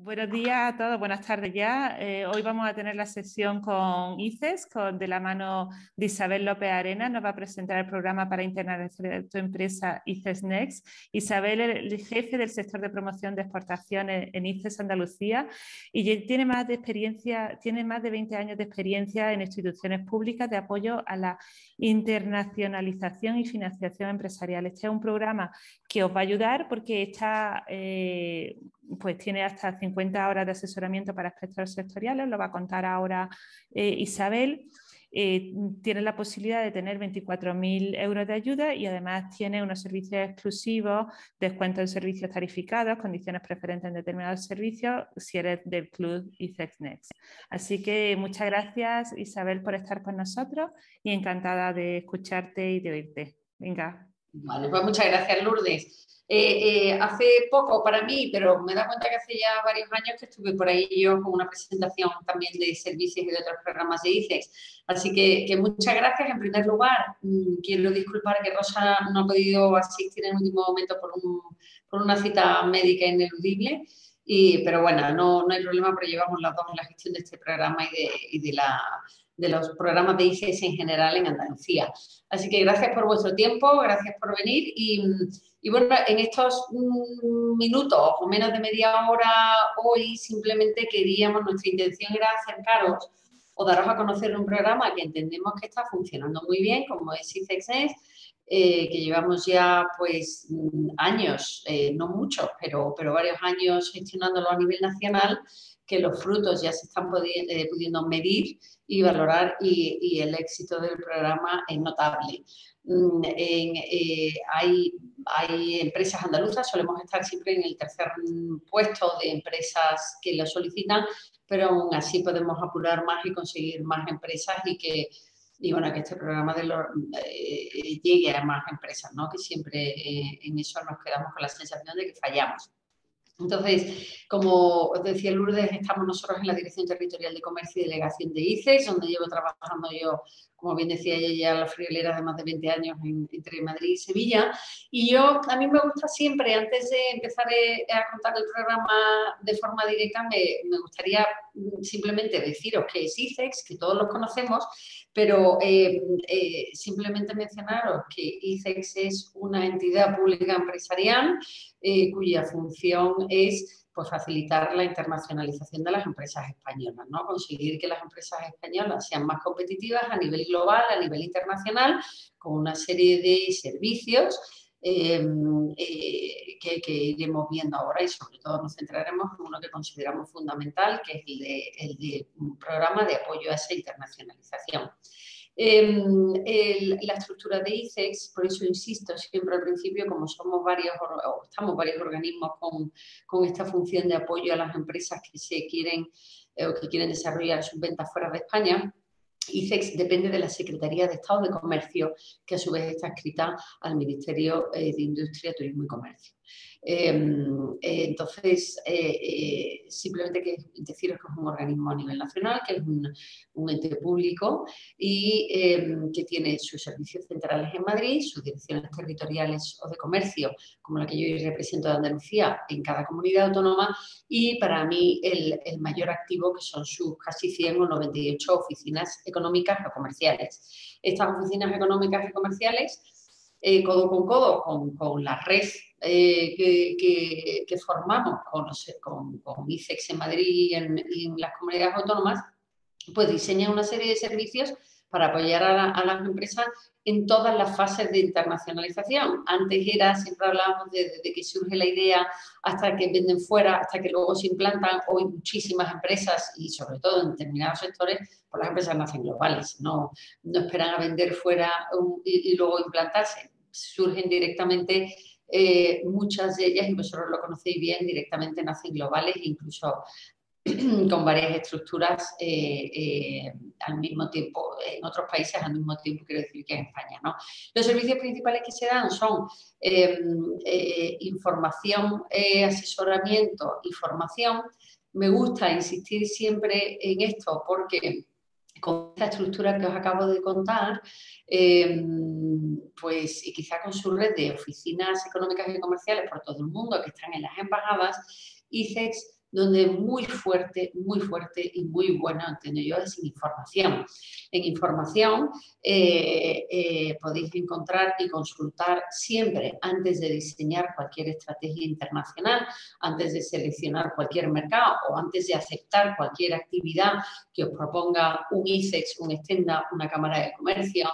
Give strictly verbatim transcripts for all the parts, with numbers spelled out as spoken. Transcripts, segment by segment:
Buenos días a todos, buenas tardes ya. Eh, hoy vamos a tener la sesión con ICES, con, de la mano de Isabel López Arenas. Nos va a presentar el programa para internacionalizar tu empresa ICES Next. Isabel es el jefe del sector de promoción de exportaciones en ICES Andalucía y tiene más de experiencia, tiene más de veinte años de experiencia en instituciones públicas de apoyo a la internacionalización y financiación empresarial. Este es un programa que os va a ayudar porque está, eh, pues tiene hasta cincuenta horas de asesoramiento para aspectos sectoriales, lo va a contar ahora eh, Isabel. Eh, tiene la posibilidad de tener veinticuatro mil euros de ayuda y además tiene unos servicios exclusivos, descuento en servicios tarificados, condiciones preferentes en determinados servicios si eres del club ICES Next. Así que muchas gracias, Isabel, por estar con nosotros y encantada de escucharte y de oírte. Venga. Vale, pues muchas gracias, Lourdes. Eh, eh, hace poco para mí, pero me da cuenta que hace ya varios años que estuve por ahí yo con una presentación también de servicios y de otros programas de ICES. Así que, que muchas gracias. En primer lugar, mmm, quiero disculpar que Rosa no ha podido asistir en el último momento por, un, por una cita médica ineludible. Y, pero bueno, no, no hay problema porque llevamos las dos en la gestión de este programa y de, y de, la, de los programas de ICES en general en Andalucía. Así que gracias por vuestro tiempo, gracias por venir y, y bueno, en estos minutos o menos de media hora hoy simplemente queríamos, nuestra intención era acercaros o daros a conocer un programa que entendemos que está funcionando muy bien, como es ICES Next. Eh, que llevamos ya pues años, eh, no muchos, pero, pero varios años gestionándolo a nivel nacional, que los frutos ya se están pudiendo, eh, pudiendo medir y valorar y, y el éxito del programa es notable. Mm, en, eh, hay, hay empresas andaluzas, solemos estar siempre en el tercer puesto de empresas que lo solicitan, pero aún así podemos apurar más y conseguir más empresas y que Y bueno, que este programa de los, eh, llegue a más empresas, ¿no? Que siempre eh, en eso nos quedamos con la sensación de que fallamos. Entonces, como os decía Lourdes, estamos nosotros en la Dirección Territorial de Comercio y Delegación de ICES, donde llevo trabajando yo, como bien decía ella, ya la friolera de más de veinte años en, entre Madrid y Sevilla. Y yo, a mí me gusta siempre, antes de empezar a contar el programa de forma directa, me, me gustaría simplemente deciros que es ICES, que todos los conocemos, pero eh, eh, simplemente mencionaros que ICES es una entidad pública empresarial eh, cuya función es pues, facilitar la internacionalización de las empresas españolas, ¿no? Conseguir que las empresas españolas sean más competitivas a nivel global, a nivel internacional, con una serie de servicios eh, eh, que, que iremos viendo ahora y sobre todo nos centraremos en uno que consideramos fundamental, que es el de, el de un programa de apoyo a esa internacionalización. Eh, el, la estructura de ICES, por eso insisto siempre al principio, como somos varios, o estamos varios organismos con, con esta función de apoyo a las empresas que se quieren eh, o que quieren desarrollar sus ventas fuera de España, ICES depende de la Secretaría de Estado de Comercio, que a su vez está adscrita al Ministerio eh, de Industria, Turismo y Comercio. Eh, eh, entonces, eh, eh, simplemente que deciros que es un organismo a nivel nacional, que es un, un ente público y eh, que tiene sus servicios centrales en Madrid, sus direcciones territoriales o de comercio, como la que yo hoy represento de Andalucía, en cada comunidad autónoma y para mí el, el mayor activo que son sus casi cien o noventa y ocho oficinas económicas o comerciales. Estas oficinas económicas y comerciales, eh, codo con codo con, con la red eh, que, que, que formamos con, con, con ICES en Madrid y en, y en las comunidades autónomas, pues diseñan una serie de servicios para apoyar a, la, a las empresas en todas las fases de internacionalización. Antes era, siempre hablábamos de, de, de que surge la idea hasta que venden fuera, hasta que luego se implantan. Hoy muchísimas empresas, y sobre todo en determinados sectores, pues las empresas nacen globales, no, no esperan a vender fuera um, y, y luego implantarse. Surgen directamente, eh, muchas de ellas, y vosotros lo conocéis bien, directamente nacen globales e incluso con varias estructuras eh, eh, al mismo tiempo, en otros países al mismo tiempo, quiero decir que en España, ¿no? Los servicios principales que se dan son eh, eh, información, eh, asesoramiento y formación. Me gusta insistir siempre en esto porque con esta estructura que os acabo de contar, eh, pues y quizá con su red de oficinas económicas y comerciales por todo el mundo que están en las embajadas, ICES donde muy fuerte, muy fuerte y muy bueno, entiendo yo, es en información. En información eh, eh, podéis encontrar y consultar siempre, antes de diseñar cualquier estrategia internacional, antes de seleccionar cualquier mercado o antes de aceptar cualquier actividad que os proponga un ICEX, un Stenda, una Cámara de Comercio,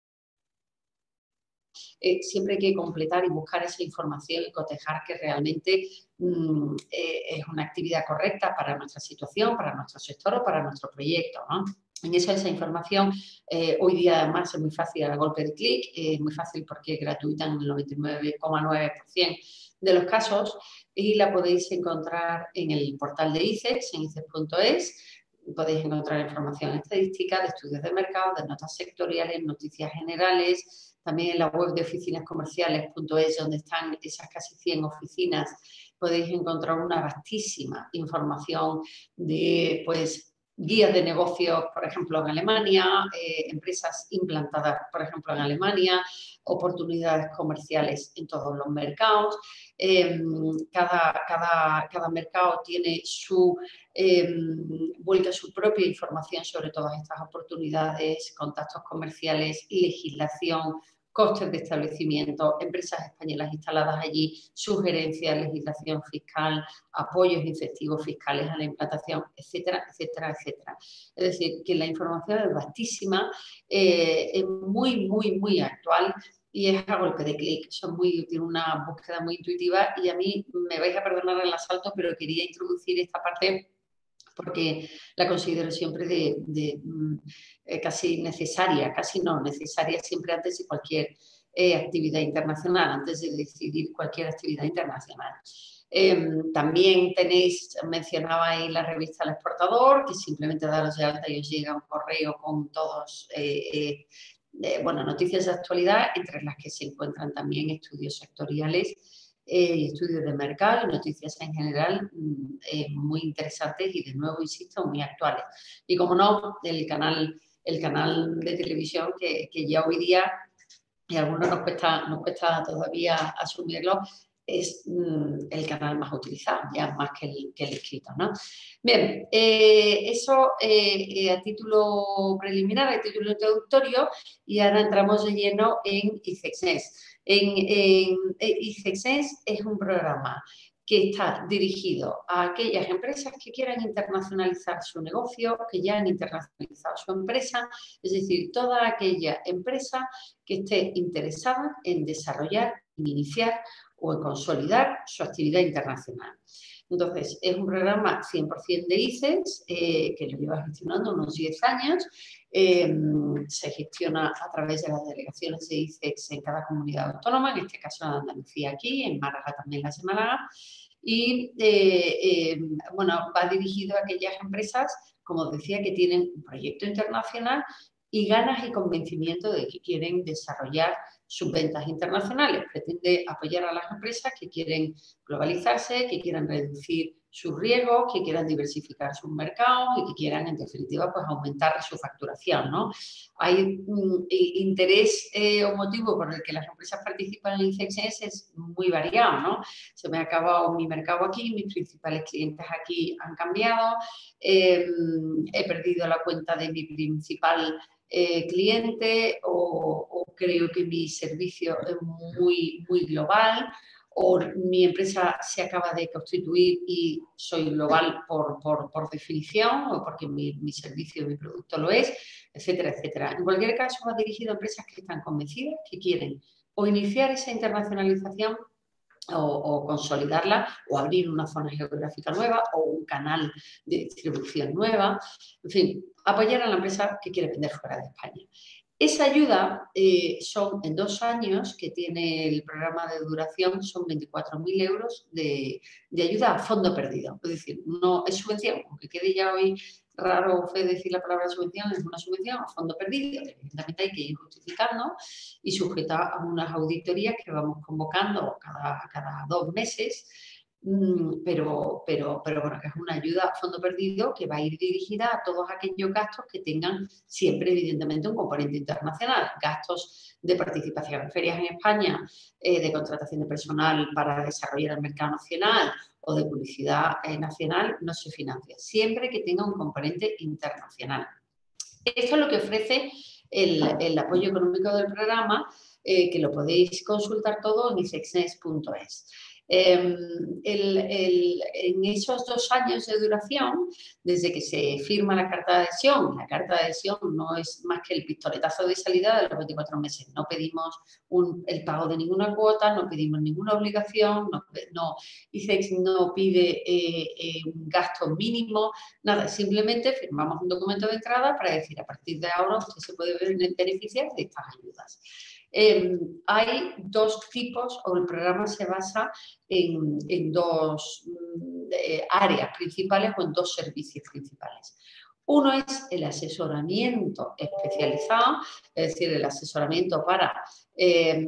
Eh, siempre hay que completar y buscar esa información y cotejar que realmente mmm, eh, es una actividad correcta para nuestra situación, para nuestro sector o para nuestro proyecto, ¿no? En eso, esa información, eh, hoy día además es muy fácil a golpe de clic, es eh, muy fácil porque es gratuita en el noventa y nueve coma nueve por ciento de los casos y la podéis encontrar en el portal de ICEX, en icex punto es. Podéis encontrar información estadística, de estudios de mercado, de notas sectoriales, noticias generales, también en la web de oficinas comerciales punto es, donde están esas casi cien oficinas, podéis encontrar una vastísima información de, pues, guías de negocios, por ejemplo, en Alemania, eh, empresas implantadas, por ejemplo, en Alemania, oportunidades comerciales en todos los mercados. Eh, cada, cada, cada mercado tiene su, eh, vuelca su propia información sobre todas estas oportunidades, contactos comerciales, legislación, costes de establecimiento, empresas españolas instaladas allí, sugerencias, legislación fiscal, apoyos incentivos fiscales a la implantación, etcétera, etcétera, etcétera. Es decir, que la información es vastísima, eh, es muy, muy, muy actual y es a golpe de clic. Son muy, tiene una búsqueda muy intuitiva y a mí me vais a perdonar el asalto, pero quería introducir esta parte porque la considero siempre de, de eh, casi necesaria, casi no, necesaria siempre antes de cualquier eh, actividad internacional, antes de decidir cualquier actividad internacional. Eh, también tenéis, mencionaba ahí la revista El Exportador, que simplemente daros de alta y os llega un correo con todos, eh, eh, eh, bueno, noticias de actualidad, entre las que se encuentran también estudios sectoriales Eh, estudios de mercado y noticias en general eh, muy interesantes y, de nuevo, insisto, muy actuales. Y, como no, el canal, el canal de televisión que, que ya hoy día, y a algunos nos cuesta, nos cuesta todavía asumirlo, es mm, el canal más utilizado, ya más que el, que el escrito, ¿no? Bien, eh, eso eh, a título preliminar, a título introductorio, y ahora entramos de lleno en ICEXNES. En, en, en ICEXNES es un programa que está dirigido a aquellas empresas que quieran internacionalizar su negocio, que ya han internacionalizado su empresa, es decir, toda aquella empresa que esté interesada en desarrollar, en iniciar o en consolidar su actividad internacional. Entonces, es un programa cien por ciento de ICEX, eh, que lo lleva gestionando unos diez años. Eh, se gestiona a través de las delegaciones de ICEX en cada comunidad autónoma, en este caso en Andalucía aquí, en Málaga también las de Málaga. Y, eh, eh, bueno, va dirigido a aquellas empresas, como decía, que tienen un proyecto internacional y ganas y convencimiento de que quieren desarrollar sus ventas internacionales. Pretende apoyar a las empresas que quieren globalizarse, que quieran reducir sus riesgos, que quieran diversificar sus mercados y que quieran, en definitiva, pues aumentar su facturación, ¿no? Hay un interés eh, o motivo por el que las empresas participan en ICEXNES es muy variado, ¿no? Se me ha acabado mi mercado aquí, mis principales clientes aquí han cambiado, eh, he perdido la cuenta de mi principal Eh, cliente o, o creo que mi servicio es muy, muy global o mi empresa se acaba de constituir y soy global por, por, por definición o porque mi, mi servicio, mi producto lo es, etcétera, etcétera. En cualquier caso, va dirigido a empresas que están convencidas, que quieren o iniciar esa internacionalización O, o consolidarla o abrir una zona geográfica nueva o un canal de distribución nueva, en fin, apoyar a la empresa que quiere vender fuera de España. Esa ayuda eh, son en dos años que tiene el programa de duración, son veinticuatro mil euros de, de ayuda a fondo perdido. Es decir, no es subvención, aunque quede ya hoy raro fe decir la palabra subvención, es una subvención a fondo perdido, que evidentemente hay que ir justificando y sujeta a unas auditorías que vamos convocando cada, cada dos meses, pero, pero, pero bueno, que es una ayuda a fondo perdido que va a ir dirigida a todos aquellos gastos que tengan siempre, evidentemente, un componente internacional. Gastos de participación en ferias en España, eh, de contratación de personal para desarrollar el mercado nacional o de publicidad eh, nacional no se financia, siempre que tenga un componente internacional. Esto es lo que ofrece el, el apoyo económico del programa, eh, que lo podéis consultar todo en isexnext punto es. Eh, el, el, en esos dos años de duración, desde que se firma la carta de adhesión, la carta de adhesión no es más que el pistoletazo de salida de los veinticuatro meses. No pedimos un, el pago de ninguna cuota, no pedimos ninguna obligación, no, no, ICEX no pide eh, eh, un gasto mínimo, nada, simplemente firmamos un documento de entrada para decir a partir de ahora usted se puede beneficiar de estas ayudas. Eh, hay dos tipos, o el programa se basa en, en dos eh, áreas principales o en dos servicios principales. Uno es el asesoramiento especializado, es decir, el asesoramiento para eh,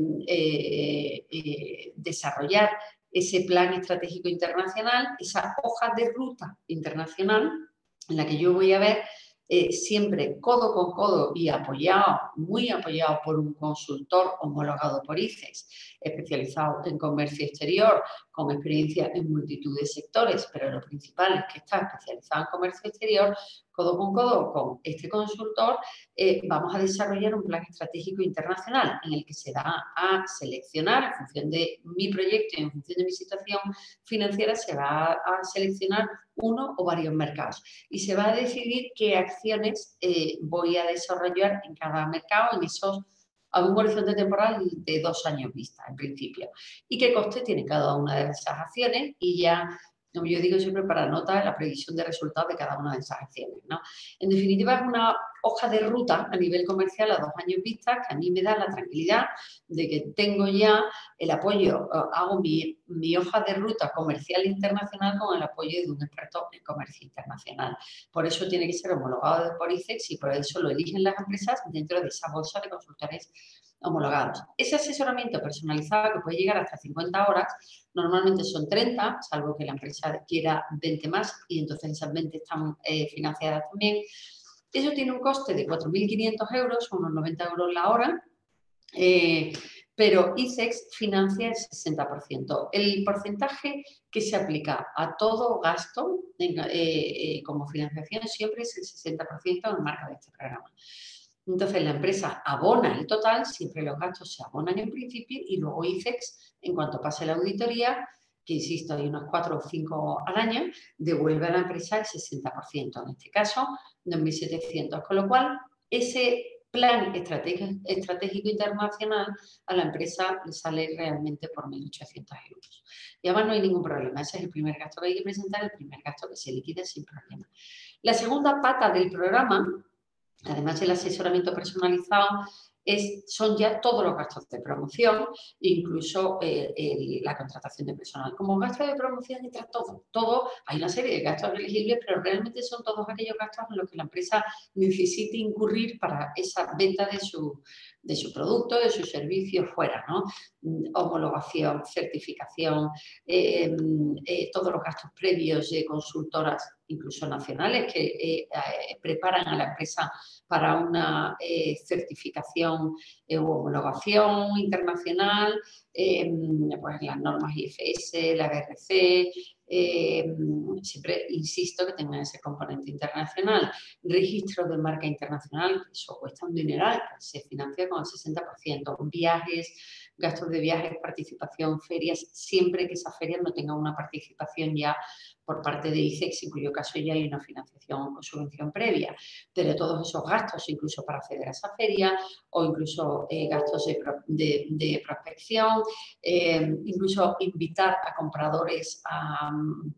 eh, eh, desarrollar ese plan estratégico internacional, esa hoja de ruta internacional en la que yo voy a ver Eh, siempre codo con codo y apoyado, muy apoyado por un consultor homologado por ICEX, especializado en comercio exterior, con experiencia en multitud de sectores, pero lo principal es que está especializado en comercio exterior, codo con codo con este consultor, eh, vamos a desarrollar un plan estratégico internacional en el que se va a seleccionar, en función de mi proyecto y en función de mi situación financiera, se va a seleccionar uno o varios mercados y se va a decidir qué acciones eh, voy a desarrollar en cada mercado en esos, a un horizonte temporal de dos años vista, en principio, y qué coste tiene cada una de esas acciones, y ya, como yo digo siempre, para nota la previsión de resultados de cada una de esas acciones, ¿no? En definitiva, es una hoja de ruta a nivel comercial a dos años vista que a mí me da la tranquilidad de que tengo ya el apoyo, hago mi, mi hoja de ruta comercial internacional con el apoyo de un experto en comercio internacional. Por eso tiene que ser homologado por ICEX y por eso lo eligen las empresas dentro de esa bolsa de consultores homologados. Ese asesoramiento personalizado, que puede llegar hasta cincuenta horas, normalmente son treinta, salvo que la empresa quiera veinte más, y entonces esas veinte están eh, financiadas también. Eso tiene un coste de cuatro mil quinientos euros, unos noventa euros la hora, eh, pero ICEX financia el sesenta por ciento. El porcentaje que se aplica a todo gasto en, eh, eh, como financiación siempre es el sesenta por ciento en el marco de este programa. Entonces, la empresa abona el total, siempre los gastos se abonan en principio, y luego ICEX, en cuanto pase la auditoría, que insisto, hay unos cuatro o cinco al año, devuelve a la empresa el sesenta por ciento, en este caso, dos mil setecientos, con lo cual, ese plan estratégico, estratégico internacional a la empresa le sale realmente por mil ochocientos euros. Y además no hay ningún problema, ese es el primer gasto que hay que presentar, el primer gasto que se liquida sin problema. La segunda pata del programa, además del asesoramiento personalizado, es, son ya todos los gastos de promoción, incluso eh, el, la contratación de personal. Como gasto de promoción entra todo, todo, hay una serie de gastos elegibles, pero realmente son todos aquellos gastos en los que la empresa necesite incurrir para esa venta de su, de su producto, de su servicio fuera, ¿no? Homologación, certificación, eh, eh, todos los gastos previos de consultoras, incluso nacionales, que eh, eh, preparan a la empresa para una eh, certificación eh, u homologación internacional, eh, pues las normas I F S, la B R C, eh, siempre insisto que tengan ese componente internacional. Registro de marca internacional, eso cuesta un dineral, se financia con el sesenta por ciento. Viajes, gastos de viajes, participación, ferias, siempre que esas ferias no tengan una participación ya por parte de ICEX, en cuyo caso ya hay una financiación o subvención previa, pero todos esos gastos, incluso para acceder a esa feria, o incluso eh, gastos de, de, de prospección, eh, incluso invitar a compradores a,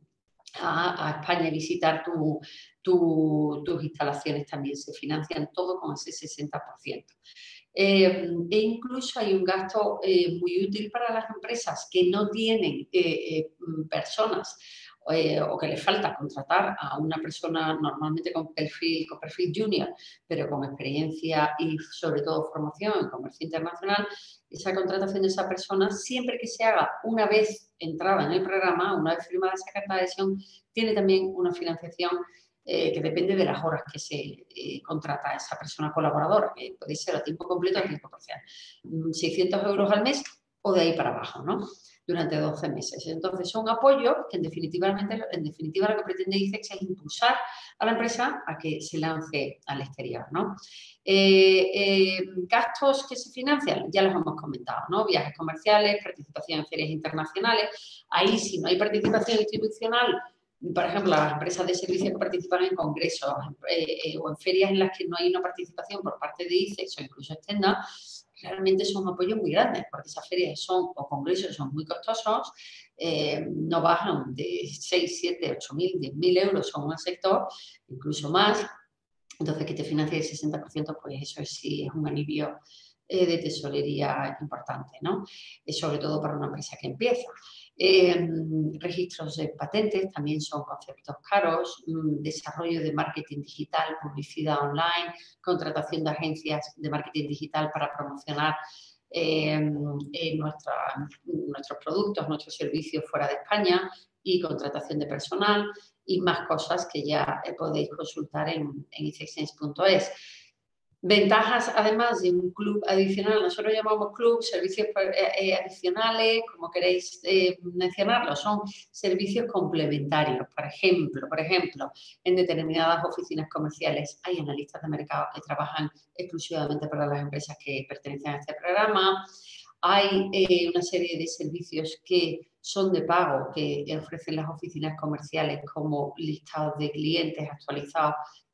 a, a España a visitar tu, tu, tus instalaciones, también se financian todo con ese sesenta por ciento. Eh, e incluso hay un gasto eh, muy útil para las empresas que no tienen eh, eh, personas eh, o que les falta contratar a una persona normalmente con perfil, con perfil junior, pero con experiencia y sobre todo formación en comercio internacional. Esa contratación de esa persona, siempre que se haga una vez entrada en el programa, una vez firmada esa carta de adhesión, tiene también una financiación Eh, que depende de las horas que se eh, contrata a esa persona colaboradora, que puede ser a tiempo completo o a tiempo parcial. seiscientos euros al mes o de ahí para abajo, ¿no? durante doce meses. Entonces, son apoyos que en definitiva, en definitiva lo que pretende ICEX es impulsar a la empresa a que se lance al exterior, ¿no? Eh, eh, gastos que se financian, ya los hemos comentado, ¿no? Viajes comerciales, participación en ferias internacionales. Ahí, si no hay participación institucional, por ejemplo, las empresas de servicios que participan en congresos eh, eh, o en ferias en las que no hay una participación por parte de ICEX o incluso externa, realmente son apoyos muy grandes, porque esas ferias son, o congresos son muy costosos, eh, no bajan de seis, siete, ocho mil, diez mil euros en un sector, incluso más. Entonces, que te financie el sesenta por ciento, pues eso sí es un alivio eh, de tesorería importante, ¿no? Eh, sobre todo para una empresa que empieza. Eh, registros de patentes también son conceptos caros, mm, desarrollo de marketing digital, publicidad online, contratación de agencias de marketing digital para promocionar eh, eh, nuestra, nuestros productos, nuestros servicios fuera de España y contratación de personal y más cosas que ya podéis consultar en, en icexsense punto es. Ventajas, además de un club adicional, nosotros llamamos club, servicios eh, adicionales, como queréis eh, mencionarlo, son servicios complementarios. Por ejemplo, por ejemplo, en determinadas oficinas comerciales hay analistas de mercado que trabajan exclusivamente para las empresas que pertenecen a este programa. Hay eh, una serie de servicios que son de pago, que ofrecen las oficinas comerciales como listados de clientes actualizados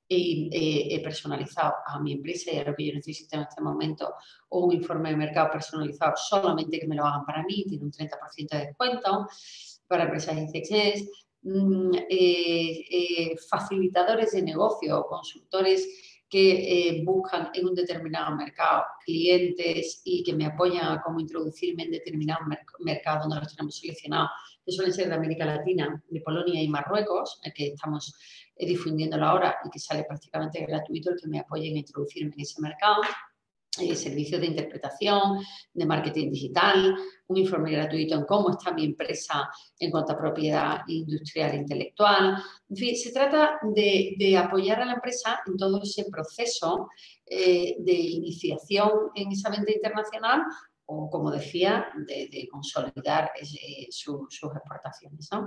y eh, personalizado a mi empresa y a lo que yo necesito en este momento, o un informe de mercado personalizado solamente que me lo hagan para mí, tiene un treinta por ciento de descuento para empresas ICEX, mm, eh, eh, facilitadores de negocio, consultores que eh, buscan en un determinado mercado clientes y que me apoyan a cómo introducirme en determinados mer mercados donde los tenemos seleccionados, que suelen ser de América Latina, de Polonia y Marruecos, que estamos eh, difundiéndolo ahora y que sale prácticamente gratuito el que me apoyen a introducirme en ese mercado. Eh, servicios de interpretación, de marketing digital, un informe gratuito en cómo está mi empresa en cuanto a propiedad industrial e intelectual. En fin, se trata de, de apoyar a la empresa en todo ese proceso eh, de iniciación en esa venta internacional o, como decía, de, de consolidar eh, su, sus exportaciones, ¿no?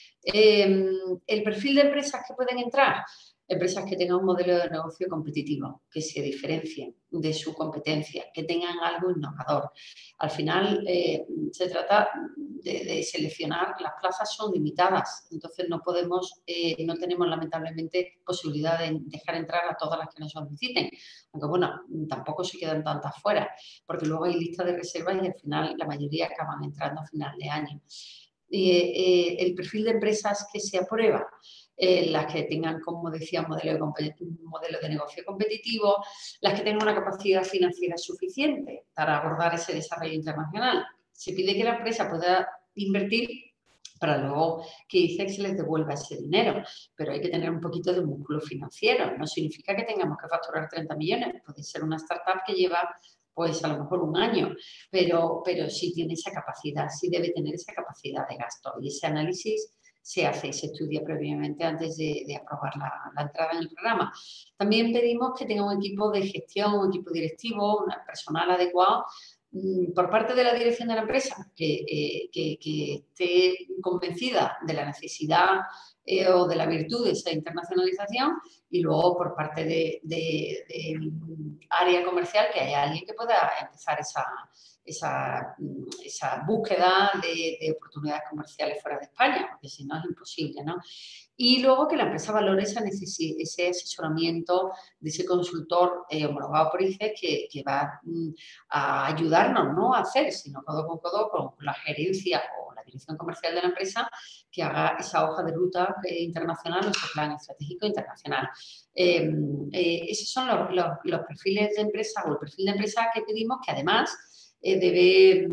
Eh, el perfil de empresas que pueden entrar, empresas que tengan un modelo de negocio competitivo, que se diferencien de su competencia, que tengan algo innovador. Al final eh, se trata de, de seleccionar, las plazas son limitadas, entonces no podemos, eh, no tenemos lamentablemente posibilidad de dejar entrar a todas las que nos soliciten, aunque bueno, tampoco se quedan tantas fuera, porque luego hay lista de reservas y al final la mayoría acaban entrando a final de año. Eh, eh, el perfil de empresas que se aprueba, eh, las que tengan, como decía, un modelo de, un modelo de negocio competitivo, las que tengan una capacidad financiera suficiente para abordar ese desarrollo internacional. Se pide que la empresa pueda invertir para luego que ICEX les devuelva ese dinero, pero hay que tener un poquito de músculo financiero. No significa que tengamos que facturar treinta millones, puede ser una startup que lleva pues a lo mejor un año, pero, pero sí tiene esa capacidad, sí debe tener esa capacidad de gasto y ese análisis se hace y se estudia previamente antes de, de aprobar la, la entrada en el programa. También pedimos que tenga un equipo de gestión, un equipo directivo, un personal adecuado por parte de la dirección de la empresa, que, eh, que, que esté convencida de la necesidad eh, o de la virtud de esa internacionalización, y luego por parte de, de, de área comercial que haya alguien que pueda empezar esa, esa, esa búsqueda de, de oportunidades comerciales fuera de España, porque si no es imposible, ¿no? Y luego que la empresa valore esa ese asesoramiento de ese consultor eh, homologado por ICEX que, que va mm, a ayudarnos, no a hacer, sino codo con codo con la gerencia o la dirección comercial de la empresa, que haga esa hoja de ruta eh, internacional, nuestro plan estratégico internacional. Eh, eh, esos son los, los, los perfiles de empresa o el perfil de empresa que pedimos, que además eh, debe...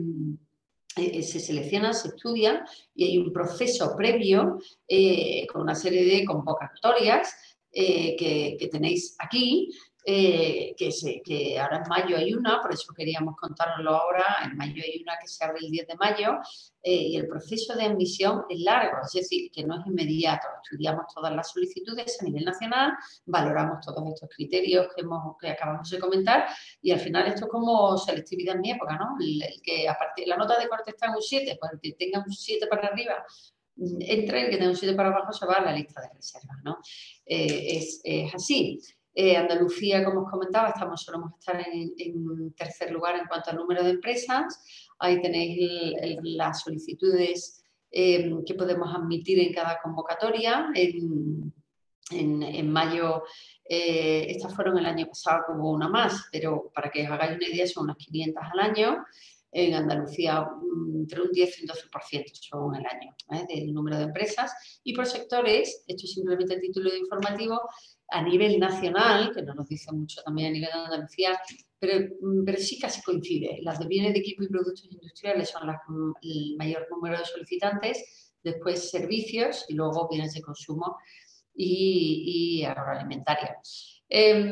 Eh, se seleccionan, se estudian y hay un proceso previo eh, con una serie de convocatorias eh, que, que tenéis aquí eh, que, se, que ahora en mayo hay una, por eso queríamos contároslo ahora, en mayo hay una que se abre el diez de mayo, eh, y el proceso de admisión es largo, es decir, que no es inmediato. Estudiamos todas las solicitudes a nivel nacional, valoramos todos estos criterios que, hemos, que acabamos de comentar, y al final esto es como selectividad en mi época, ¿no? El, el que a partir la nota de corte está en un siete, pues el que tenga un siete para arriba entra, el que tenga un siete para abajo se va a la lista de reservas, ¿no? Eh, es, es así. Eh, Andalucía, como os comentaba, estamos, solemos estar en, en tercer lugar en cuanto al número de empresas. Ahí tenéis el, el, las solicitudes eh, que podemos admitir en cada convocatoria. En, en, en mayo, eh, estas fueron el año pasado, como una más, pero para que os hagáis una idea, son unas quinientas al año. En Andalucía, entre un diez y un doce por ciento son el año, ¿eh? Del número de empresas. Y por sectores, esto es simplemente el título de informativo, a nivel nacional, que no nos dice mucho también a nivel de Andalucía, pero, pero sí casi coincide. Las de bienes de equipo y productos industriales son las, el mayor número de solicitantes, después servicios y luego bienes de consumo y, y agroalimentaria. Eh,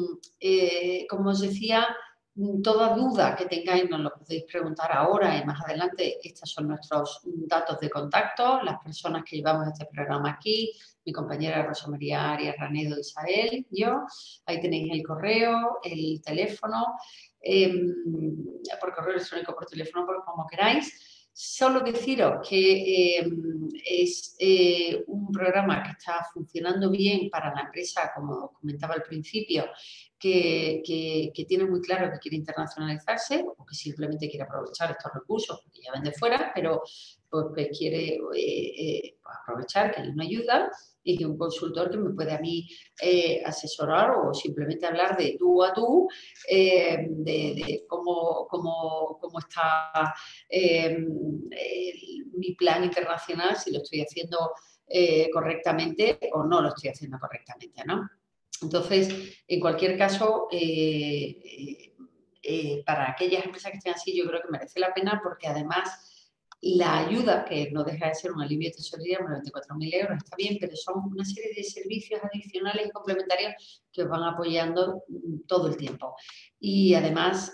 eh, como os decía, toda duda que tengáis nos lo podéis preguntar ahora y más adelante. Estos son nuestros datos de contacto, las personas que llevamos este programa aquí, mi compañera Rosa María Arias Ranedo, Isabel, yo. Ahí tenéis el correo, el teléfono, eh, por correo electrónico, por teléfono, por como queráis. Solo deciros que eh, es eh, un programa que está funcionando bien para la empresa, como comentaba al principio, que, que, que tiene muy claro que quiere internacionalizarse o que simplemente quiere aprovechar estos recursos porque ya ven de fuera, pero pues, que quiere eh, eh, aprovechar que hay una ayuda y que un consultor que me puede a mí eh, asesorar o simplemente hablar de tú a tú, eh, de, de cómo, cómo, cómo está eh, el, mi plan internacional, si lo estoy haciendo eh, correctamente o no lo estoy haciendo correctamente, ¿no? Entonces, en cualquier caso, eh, eh, eh, para aquellas empresas que estén así, yo creo que merece la pena porque además la ayuda, que no deja de ser un alivio de tesorería, veinticuatro mil euros, está bien, pero son una serie de servicios adicionales y complementarios que os van apoyando todo el tiempo. Y además,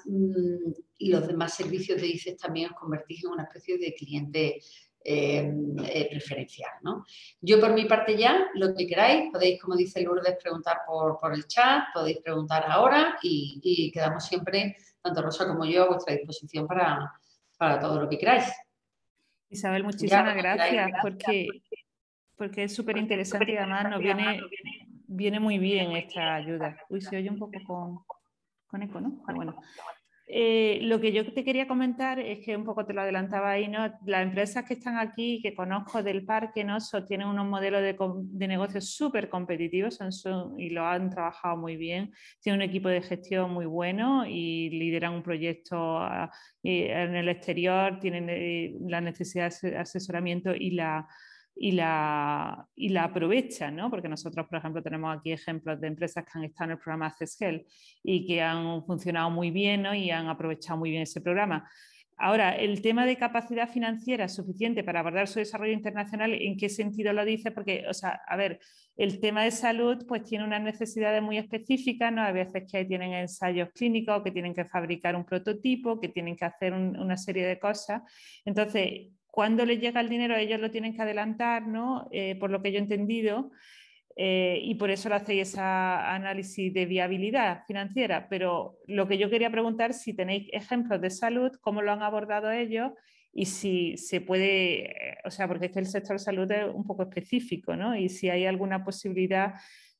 y los demás servicios de I C E S también os convertís en una especie de cliente eh, eh, preferencial, ¿no? Yo por mi parte ya, lo que queráis, podéis, como dice Lourdes, preguntar por, por el chat, podéis preguntar ahora y, y quedamos siempre, tanto Rosa como yo, a vuestra disposición para, para todo lo que queráis. Isabel, muchísimas gracias porque, porque es súper interesante y además nos viene, viene muy bien esta ayuda. Uy, se oye un poco con, con eco, ¿no? Pero bueno. Eh, lo que yo te quería comentar es que un poco te lo adelantaba ahí, ¿no? Las empresas que están aquí, que conozco del parque, ¿no? So, tienen unos modelos de, de negocio súper competitivos son, son, y lo han trabajado muy bien. Tienen un equipo de gestión muy bueno y lideran un proyecto uh, en el exterior, tienen eh, la necesidad de asesoramiento y la... Y la, y la aprovechan, ¿no? Porque nosotros, por ejemplo, tenemos aquí ejemplos de empresas que han estado en el programa Access Health y que han funcionado muy bien, ¿no? Y han aprovechado muy bien ese programa. Ahora, el tema de capacidad financiera suficiente para abordar su desarrollo internacional, ¿en qué sentido lo dice? Porque, o sea, a ver, el tema de salud pues tiene unas necesidades muy específicas, ¿no? Hay veces que tienen ensayos clínicos, que tienen que fabricar un prototipo, que tienen que hacer un, una serie de cosas. Entonces, cuando les llega el dinero, ellos lo tienen que adelantar, ¿no? Eh, por lo que yo he entendido. Eh, y por eso le hacéis ese análisis de viabilidad financiera. Pero lo que yo quería preguntar, si tenéis ejemplos de salud, cómo lo han abordado ellos y si se puede, o sea, porque es que el sector salud es un poco específico, ¿no? Y si hay alguna posibilidad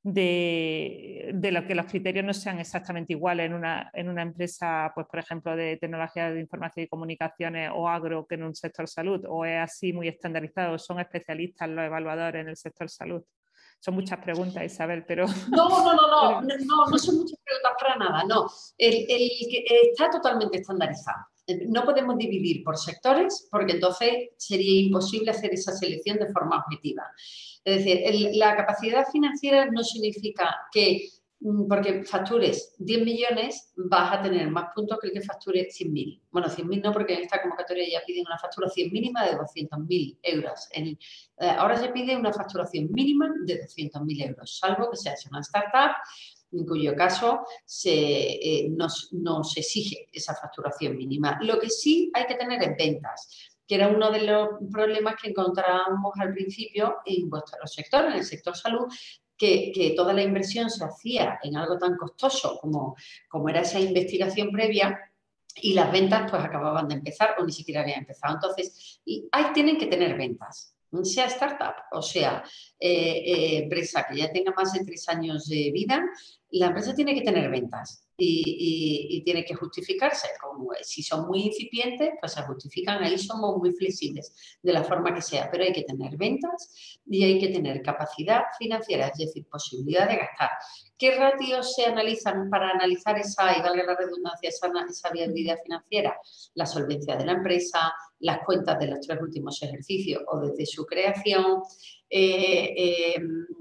de, de lo que los criterios no sean exactamente iguales en una, en una empresa, pues por ejemplo, de tecnología de información y comunicaciones o agro que en un sector salud, o es así muy estandarizado, son especialistas los evaluadores en el sector salud. Son muchas preguntas, Isabel, pero... No, no, no, no, no, no, no son muchas preguntas para nada, no. El, el, está totalmente estandarizado. No podemos dividir por sectores porque entonces sería imposible hacer esa selección de forma objetiva. Es decir, el, la capacidad financiera no significa que porque factures diez millones vas a tener más puntos que el que facture cien mil. Bueno, cien mil no, porque en esta convocatoria ya piden una facturación mínima de doscientos mil euros. En, eh, ahora se pide una facturación mínima de doscientos mil euros, salvo que seas una startup en cuyo caso se, eh, no, no se exige esa facturación mínima. Lo que sí hay que tener es ventas, que era uno de los problemas que encontrábamos al principio en vuestro sector, en el sector salud, que, que toda la inversión se hacía en algo tan costoso como, como era esa investigación previa, y las ventas pues acababan de empezar o ni siquiera habían empezado. Entonces, y ahí tienen que tener ventas, sea startup o sea eh, eh, empresa que ya tenga más de tres años de vida, la empresa tiene que tener ventas. Y, y, y tiene que justificarse. Como si son muy incipientes, pues se justifican. Ahí somos muy flexibles de la forma que sea, pero hay que tener ventas y hay que tener capacidad financiera, es decir, posibilidad de gastar. ¿Qué ratios se analizan para analizar esa, y valga la redundancia, esa, esa viabilidad financiera? La solvencia de la empresa, las cuentas de los tres últimos ejercicios o desde su creación, eh, eh,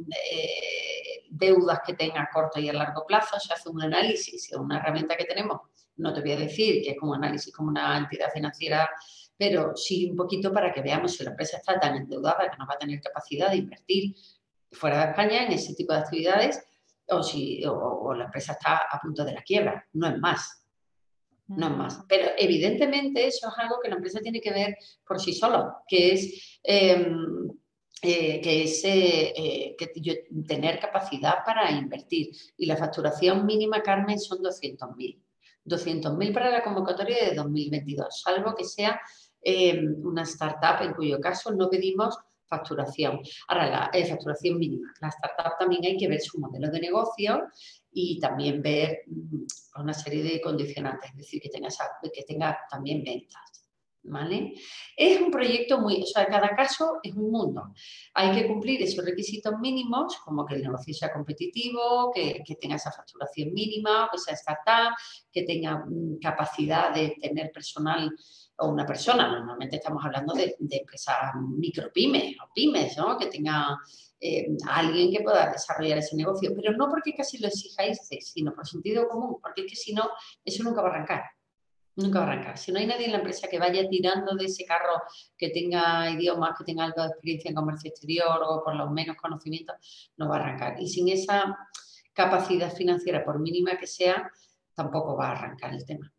eh, deudas que tenga a corto y a largo plazo. Se hace un análisis, es una herramienta que tenemos. No te voy a decir que es como un análisis como una entidad financiera, pero sí un poquito para que veamos si la empresa está tan endeudada que no va a tener capacidad de invertir fuera de España en ese tipo de actividades, o, si, o, o la empresa está a punto de la quiebra. No es más. No es más. Pero evidentemente eso es algo que la empresa tiene que ver por sí sola, que es, eh, eh, que es eh, eh, que yo, tener capacidad para invertir. Y la facturación mínima, Carmen, son doscientos mil. doscientos mil para la convocatoria de dos mil veintidós, salvo que sea eh, una startup, en cuyo caso no pedimos facturación. Ahora, la eh, facturación mínima. La startup también hay que ver su modelo de negocio y también ver una serie de condicionantes, es decir, que tenga, que tenga también ventas, ¿vale? Es un proyecto muy, o sea, cada caso es un mundo. Hay que cumplir esos requisitos mínimos, como que el negocio sea competitivo, que, que tenga esa facturación mínima, que sea startup, que tenga um, capacidad de tener personal o una persona. Normalmente estamos hablando de, de empresas micropymes o pymes, ¿no? Que tenga eh, alguien que pueda desarrollar ese negocio, pero no porque casi lo exijáis, sino por sentido común, porque es que si no, eso nunca va a arrancar. Nunca va a arrancar. Si no hay nadie en la empresa que vaya tirando de ese carro, que tenga idiomas, que tenga algo de experiencia en comercio exterior o por lo menos conocimientos, no va a arrancar. Y sin esa capacidad financiera, por mínima que sea, tampoco va a arrancar el tema.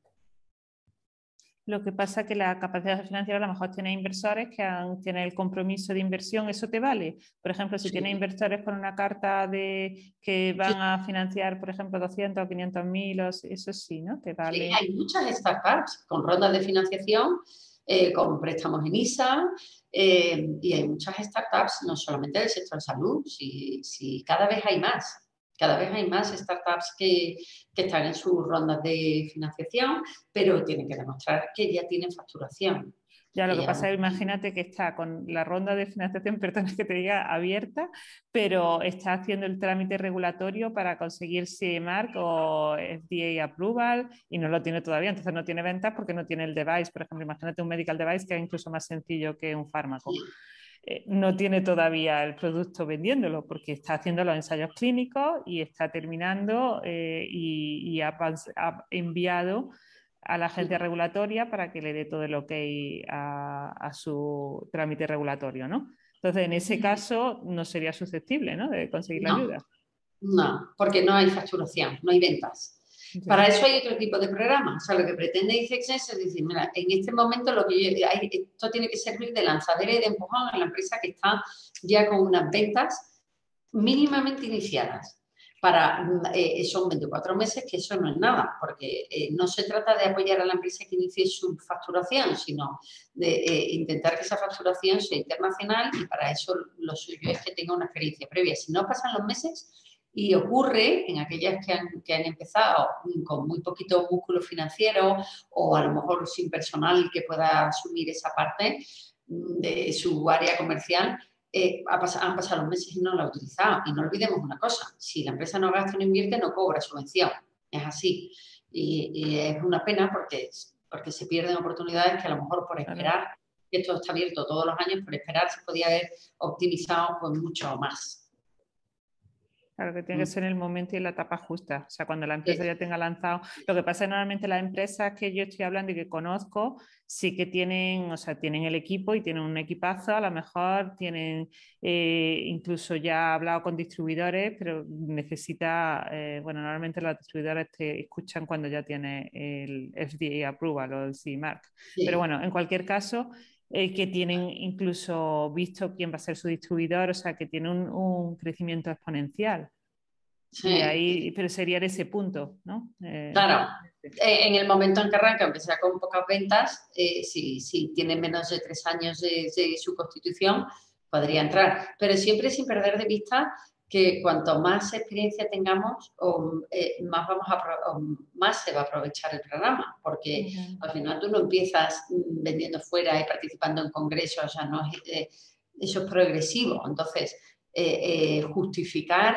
Lo que pasa es que la capacidad financiera a lo mejor tiene inversores que han, tienen el compromiso de inversión, ¿eso te vale? Por ejemplo, si sí. Tienes inversores con una carta de que van sí. a financiar, por ejemplo, doscientos o quinientos mil, eso sí, ¿no? ¿Te vale? Sí, hay muchas startups con rondas de financiación, eh, con préstamos en I S A, eh, y hay muchas startups, no solamente del sector salud, si, si cada vez hay más. Cada vez hay más startups que, que están en sus rondas de financiación, pero tienen que demostrar que ya tienen facturación. Ya, lo que, que pasa es, imagínate que está con la ronda de financiación, perdona que te diga, abierta, pero está haciendo el trámite regulatorio para conseguir C E Mark o F D A Approval y no lo tiene todavía, entonces no tiene ventas porque no tiene el device. Por ejemplo, imagínate un medical device que es incluso más sencillo que un fármaco. Sí. Eh, no tiene todavía el producto vendiéndolo porque está haciendo los ensayos clínicos y está terminando eh, y, y ha, ha enviado a la agencia regulatoria para que le dé todo el ok a, a su trámite regulatorio, ¿no? Entonces, en ese caso, no sería susceptible, ¿no?, de conseguir la no, ayuda. No, porque no hay facturación, no hay ventas. Sí. Para eso hay otro tipo de programas. O sea, lo que pretende ICEX es decir, mira, en este momento lo que yo, hay, esto tiene que servir de lanzadera y de empujón a la empresa que está ya con unas ventas mínimamente iniciadas. Para, eh, son veinticuatro meses, que eso no es nada, porque eh, no se trata de apoyar a la empresa que inicie su facturación, sino de eh, intentar que esa facturación sea internacional, y para eso lo suyo es que tenga una experiencia previa. Si no pasan los meses, y ocurre en aquellas que han, que han empezado con muy poquito músculo financiero o a lo mejor sin personal que pueda asumir esa parte de su área comercial, eh, ha pas han pasado los meses y no la ha utilizado. Y no olvidemos una cosa, si la empresa no gasta o no invierte, no cobra subvención. Es así. Y, y es una pena porque, porque se pierden oportunidades que a lo mejor por esperar, que esto está abierto todos los años, por esperar se podía haber optimizado pues mucho más. Claro que tiene que ser en el momento y en la etapa justa, o sea, cuando la empresa Sí. ya tenga lanzado. Lo que pasa es que normalmente las empresas que yo estoy hablando y que conozco, sí que tienen, o sea, tienen el equipo y tienen un equipazo, a lo mejor tienen, eh, incluso ya ha hablado con distribuidores, pero necesita, eh, bueno, normalmente los distribuidores te escuchan cuando ya tiene el F D A approval o el C E mark. Pero Sí. bueno, en cualquier caso eh, que tienen incluso visto quién va a ser su distribuidor, o sea, que tiene un, un crecimiento exponencial. Y Sí. ahí, pero sería en ese punto, ¿no? Eh, Claro, eh, en el momento en que arranca, aunque sea con pocas ventas, eh, si, si tiene menos de tres años de, de su constitución, podría entrar. Pero siempre sin perder de vista que cuanto más experiencia tengamos, o, eh, más, vamos a, o más se va a aprovechar el programa, porque uh-huh. al final tú no empiezas vendiendo fuera y participando en congresos, o sea, no es, eh, eso es progresivo. Entonces, eh, eh, justificar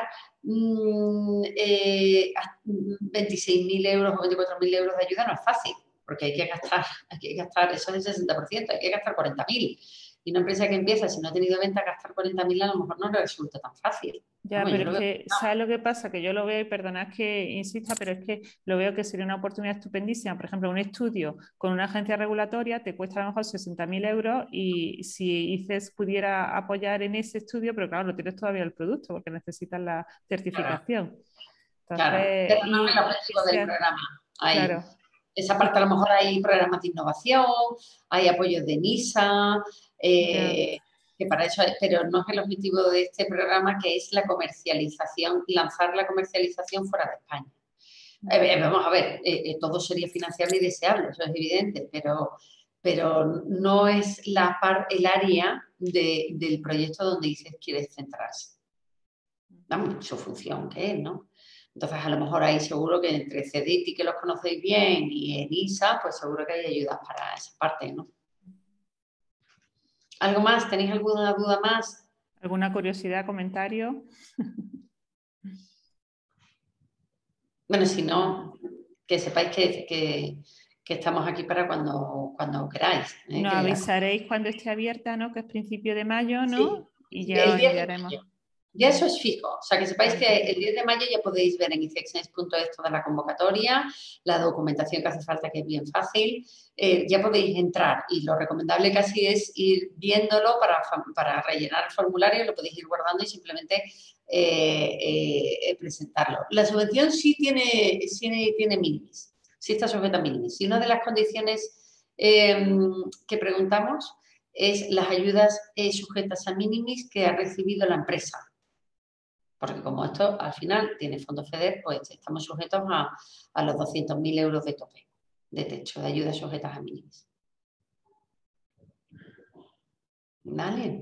Mm, eh, veintiséis mil euros o veinticuatro mil euros de ayuda no es fácil, porque hay que gastar, hay que gastar, eso es el sesenta por ciento, hay que gastar cuarenta mil. Y una empresa que empieza, si no ha tenido venta, gastar cuarenta mil a lo mejor no le resulta tan fácil. Ya, Vamos, yo pero lo es veo. que, ¿sabes lo que pasa? Que yo lo veo, y perdonad que insista, pero es que lo veo que sería una oportunidad estupendísima. Por ejemplo, un estudio con una agencia regulatoria te cuesta a lo mejor sesenta mil euros y si ICES pudiera apoyar en ese estudio, pero claro, no tienes todavía el producto porque necesitas la Claro, certificación. claro. Entonces, Pero no es el y, y que objetivo del sea, programa. Ahí. claro, Esa y, parte a lo mejor hay programas de innovación, hay apoyos de NISA, ya. eh, que para eso, pero no es el objetivo de este programa, que es la comercialización, lanzar la comercialización fuera de España. Eh, vamos a ver, eh, eh, todo sería financiable y deseable, eso es evidente, pero, pero no es la par, el área de, del proyecto donde dices quieres centrarse. Vamos, su función, ¿qué es, no? Entonces, a lo mejor ahí seguro que entre CEDITI, que los conocéis bien, y ENISA, pues seguro que hay ayudas para esa parte, ¿no? ¿Algo más? ¿Tenéis alguna duda más? ¿Alguna curiosidad, comentario? Bueno, si no, que sepáis que, que, que estamos aquí para cuando, cuando queráis. ¿eh? Nos Que la... avisaréis cuando esté abierta, ¿no? Que es principio de mayo, Sí, ¿no? Y ya el os diez de enviaremos. mayo. Ya eso es fijo. O sea, que sepáis Vale, que el perfecto. diez de mayo ya podéis ver en icexnex punto es toda la convocatoria, la documentación que hace falta, que es bien fácil. Eh, ya podéis entrar y lo recomendable casi es ir viéndolo para, para rellenar el formulario, lo podéis ir guardando y simplemente eh, eh, presentarlo. La subvención sí tiene, sí tiene minimis, sí está sujeta a minimis. Y una de las condiciones eh, que preguntamos es las ayudas eh, sujetas a minimis que ha recibido la empresa. Porque como esto al final tiene fondos FEDER, pues estamos sujetos a, a los doscientos mil euros de tope, de techo, de ayudas sujetas a minimis. ¿Vale?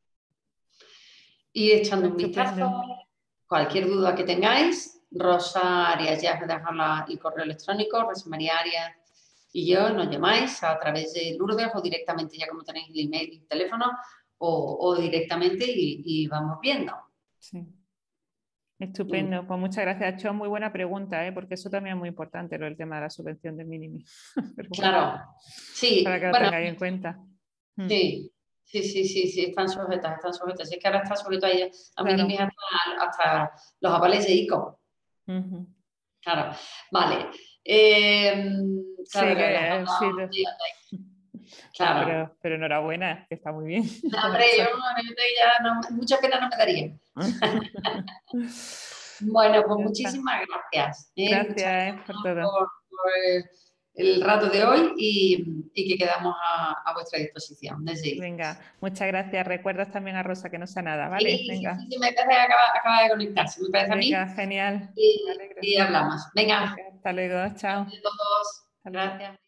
Y echando un Estupendo. vistazo, cualquier duda que tengáis, Rosa Arias, ya os dejo el correo electrónico, Rosa María Arias y yo, nos llamáis a través de Lourdes o directamente, ya como tenéis el email y el teléfono, o, o directamente y, y vamos viendo. Sí. Estupendo. Pues muchas gracias, Cho. Muy buena pregunta, ¿eh? Porque eso también es muy importante, lo del tema de la subvención de mínimo. Pero bueno, Claro, para que sí, lo bueno, tengáis en cuenta. Mm, sí, sí, sí, sí, sí, están sujetas, están sujetas. Es que ahora está sujeto a, ella, a minimis claro. hasta, hasta los avales de ICO. Ujú. Claro, vale. Eh, Sí, claro, las que eh, sí. hablamos, lo- No, claro. pero, pero enhorabuena, que está muy bien. No, hombre, yo, yo ya no, mucha pena no me daría. Bueno, pues Ya está. muchísimas gracias. ¿eh? Muchas Gracias, eh, por gracias todo. por, por el, el rato de hoy y, y que quedamos a, a vuestra disposición. Desde Venga, muchas gracias. Recuerdas también a Rosa que no sea nada, ¿vale? Sí, sí, Venga, sí, sí, me parece que acaba, acaba de conectarse, me parece a venga, mí. genial. Me Y, alegro. y hablamos. Venga, Venga, hasta luego, chao. gracias a todos. Hasta luego. Gracias.